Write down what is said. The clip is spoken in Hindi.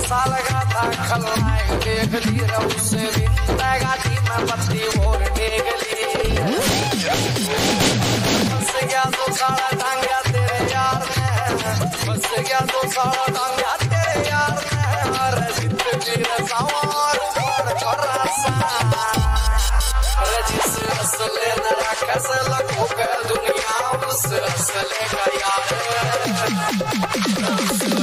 साल का था खलनायक देख ली रहू से बिंदा गाड़ी में बत्ती और देख ली बस गया तो सारा टांगा तेरे यार ने बस गया तो सारा टांगा तेरे यार ने और जिंदगी रसावार ऊपर छोरा सा जिस असले न रखस लगो कर दुनिया उस असले का यार